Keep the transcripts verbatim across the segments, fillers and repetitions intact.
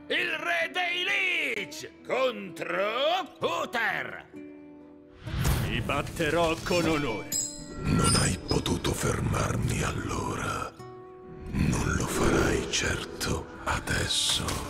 Il re dei Lich contro Uther! Ti batterò con onore. Non hai potuto fermarmi allora. Non lo farai certo adesso.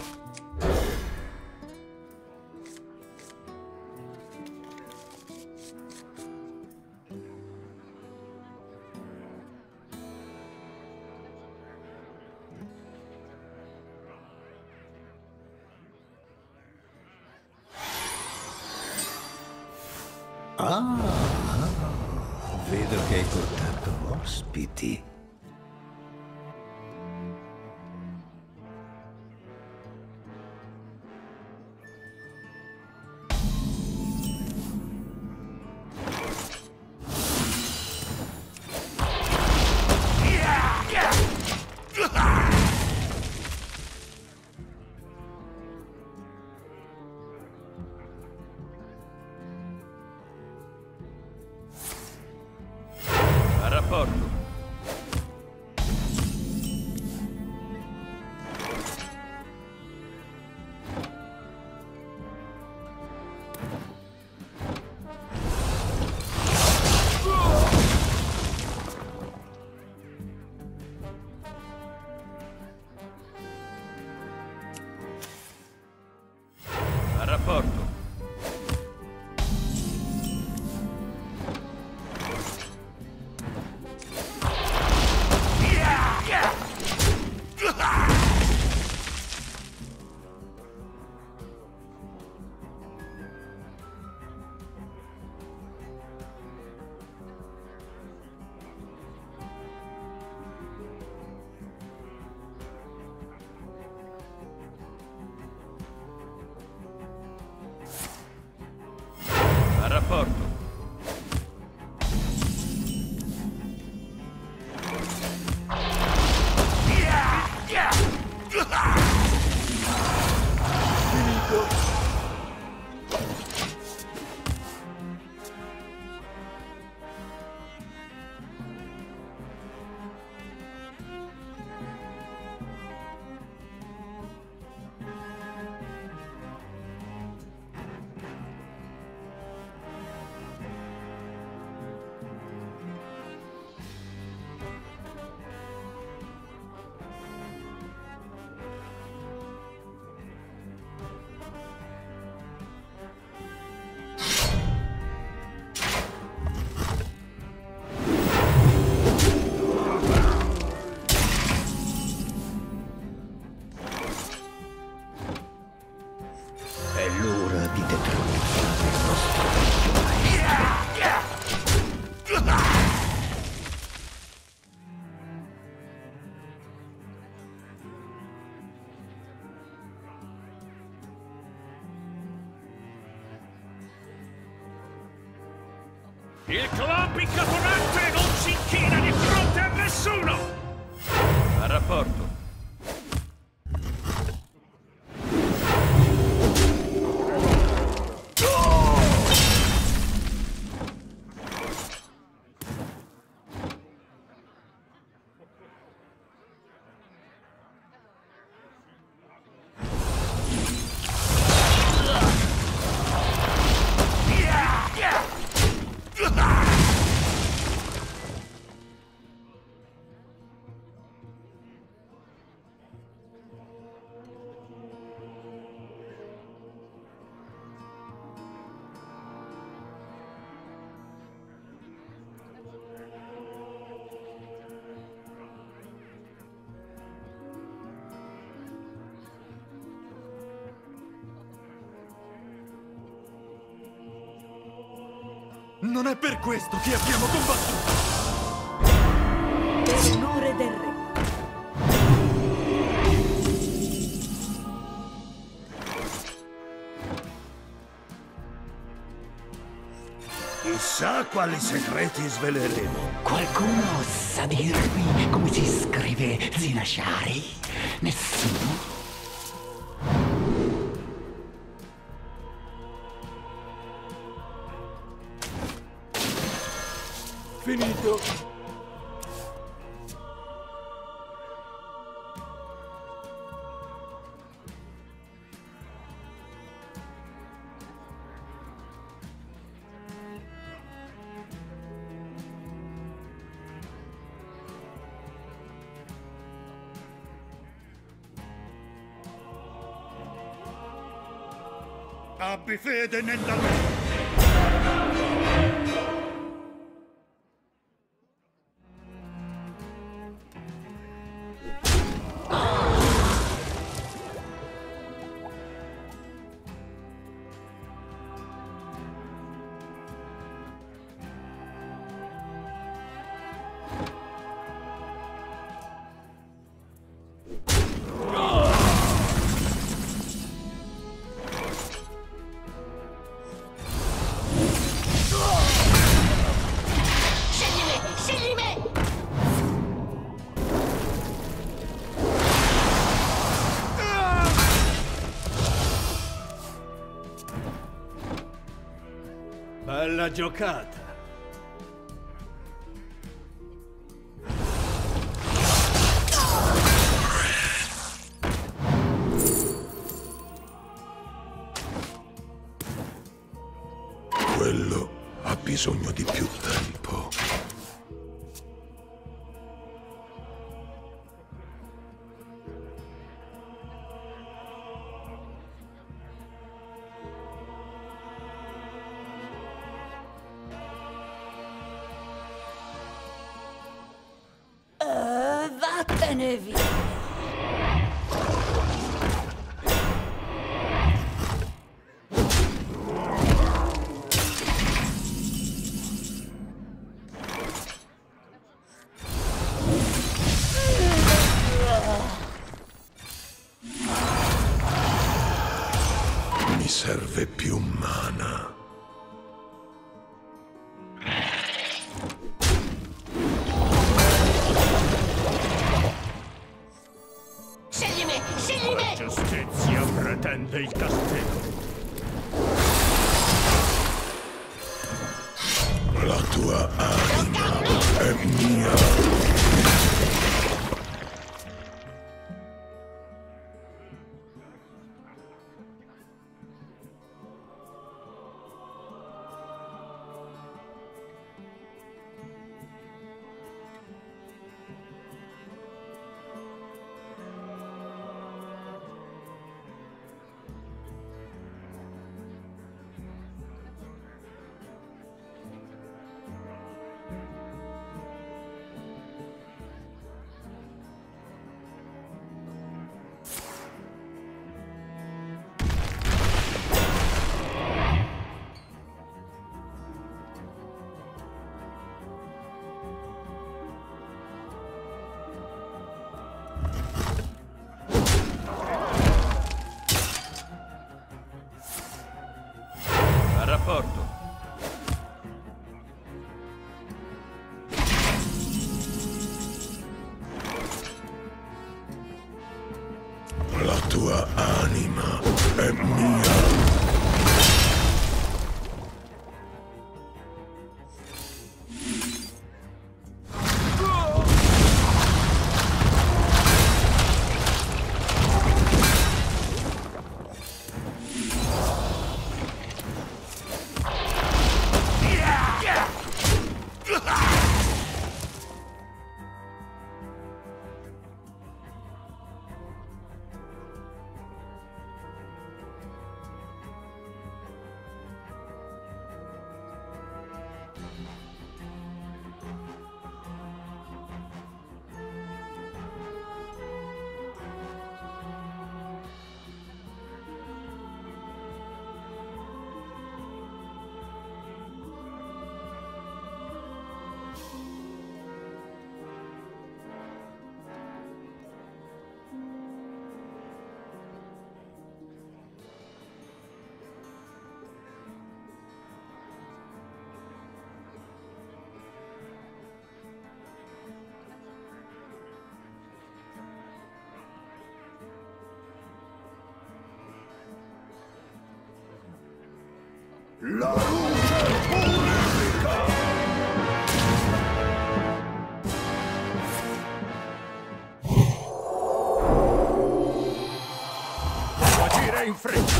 Ah, vedo che hai portato ospiti. A rapporto. A rapporto. A rapporto. È l'ora di detronizzare il nostro vecchio maestro. Il club incaponante non si inchina di fronte a nessuno! A rapporto. Non è per questo che abbiamo combattuto! Per onore del re. Chissà quali segreti sveleremo. Qualcuno sa dirmi come si scrive Zinashari? Nessuno? Finito! Abbi fede nella me! Bella giocata. Quello ha bisogno di più tempo. Vattene via! Mi serve più mana. Giustizia pretende il castigo. La tua anima è mia. Rapporto. La tua anima è mia. La luce purifica! Devo agire in fretta!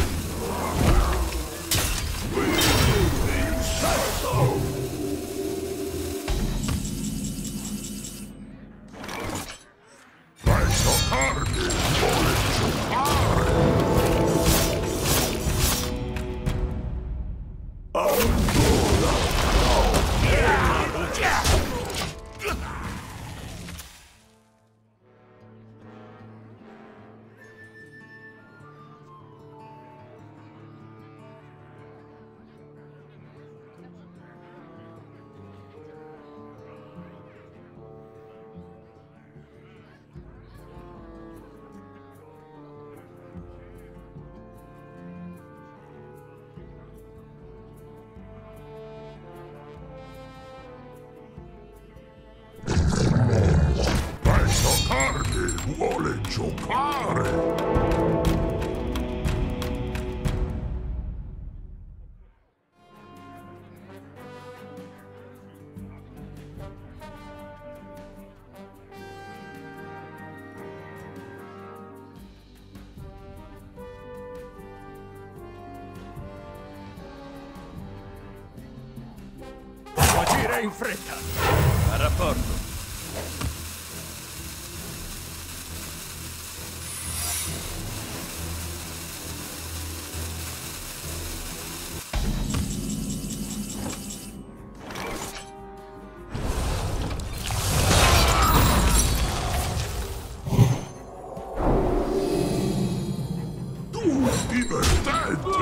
Insetto! Penso carne vuole giocare! giocare! Agire in fretta! A rapporto! Divertente!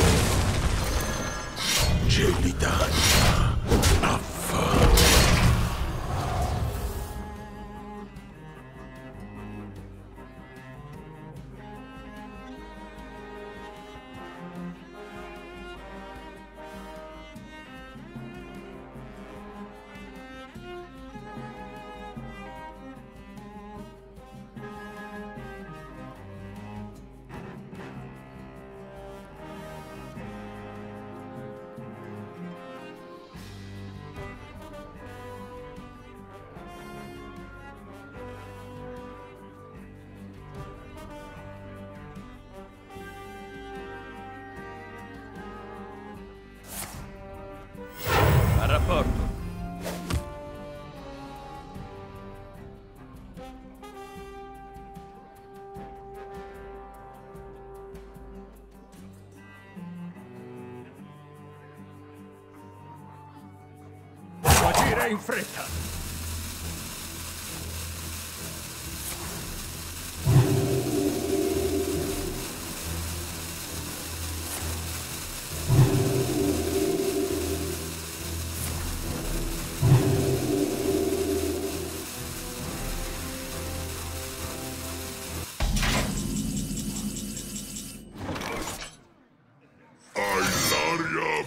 Gelidania! Affa! A rapporto! Agire in fretta! Hai l'aria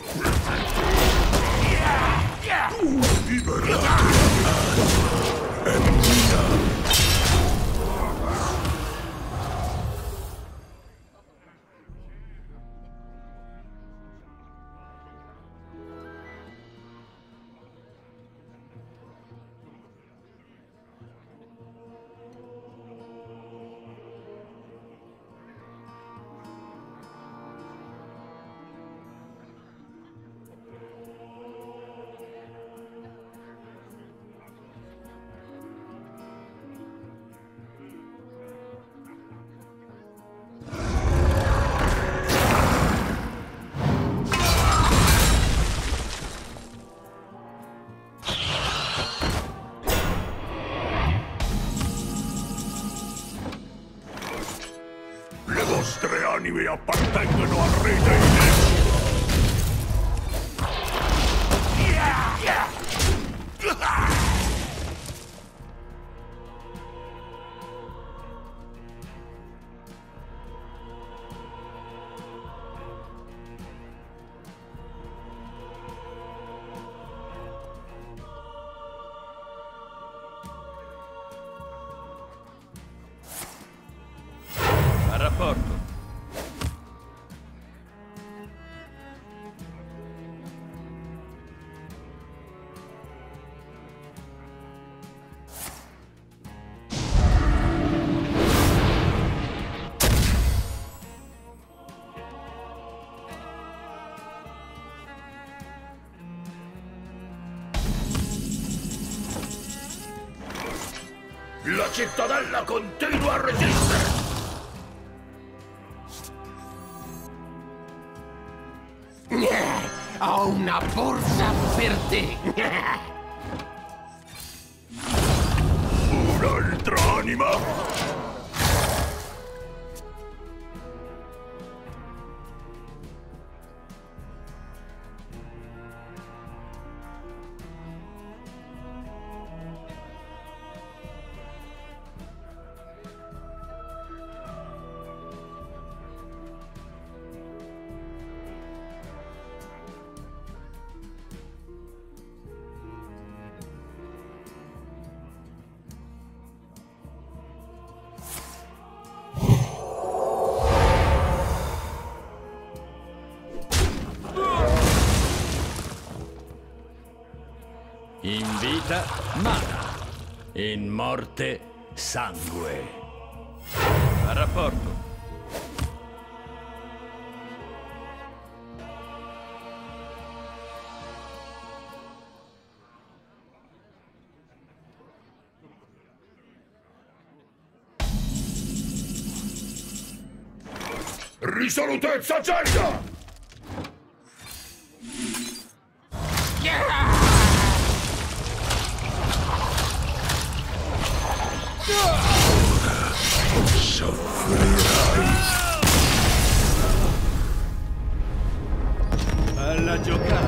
appetitosa! Tu liberate l'anima! È mia! Le vostre anime appartengono al re dei dei. A rapporto! La cittadella continua a resistere! Ho una borsa per te! Un'altra anima! In vita, mana. In morte, sangue. A rapporto. Risolutezza gelida! Soffrirai. Alla giocata.